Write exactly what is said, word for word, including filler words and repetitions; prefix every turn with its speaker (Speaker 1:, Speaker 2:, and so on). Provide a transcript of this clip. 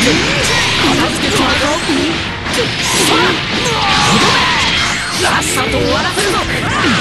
Speaker 1: 片付けちまうぞ。さあ、らっさと終わらせるぞ。